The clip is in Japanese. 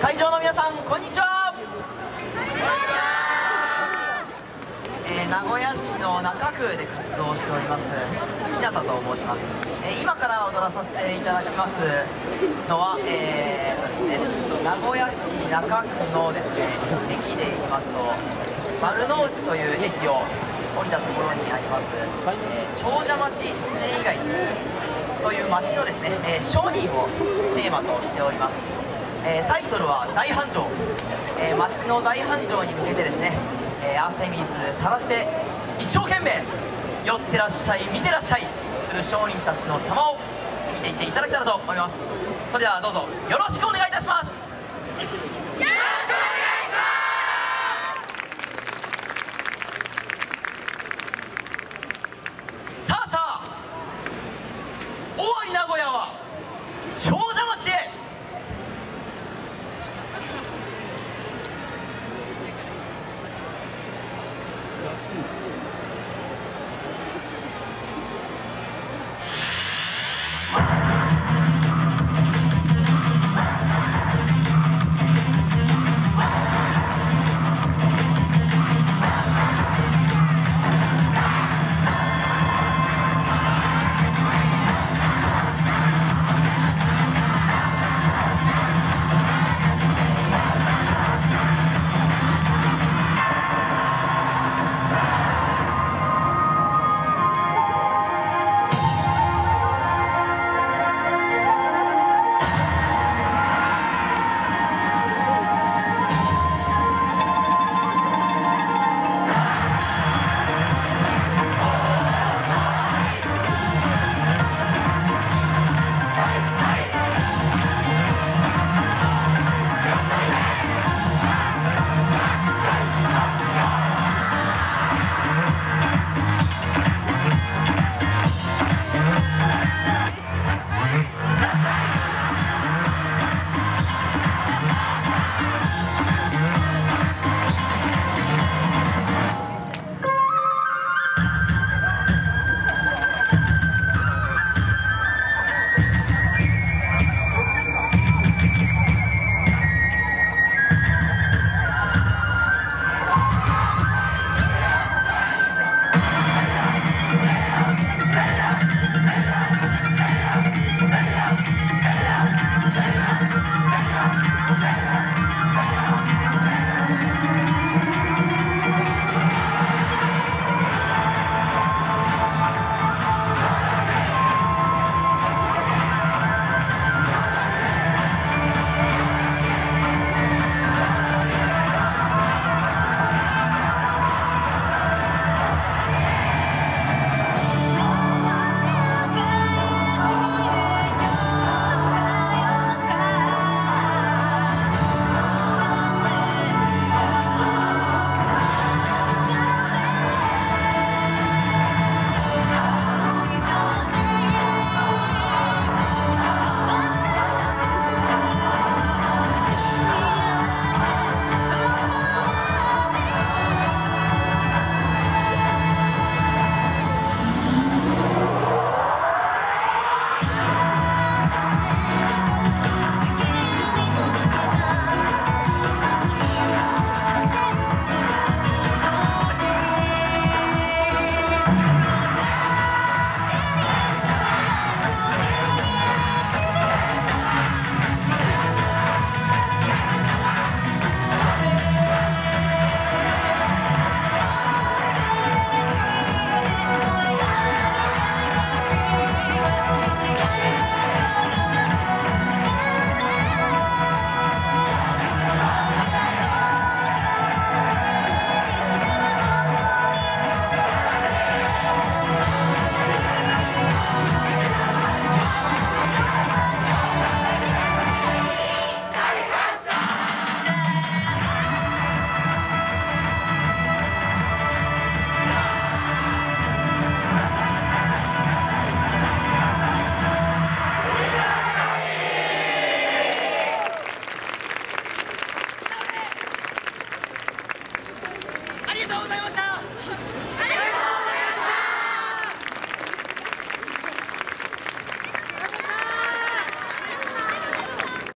会場の皆さん、こんにちは。名古屋市の中区で活動しております日向と申します。今から踊らさせていただきますのは、名古屋市中区のですね、駅で言いますと丸の内という駅を降りたところにあります、長者町繊維街という町のですね、商人をテーマとしております。タイトルは大繁盛。町の大繁盛に向けてですね、汗水垂らして一生懸命寄ってらっしゃい見てらっしゃいする商人たちの様を見ていっていただけたらと思います。それではどうぞよろしくお願いします。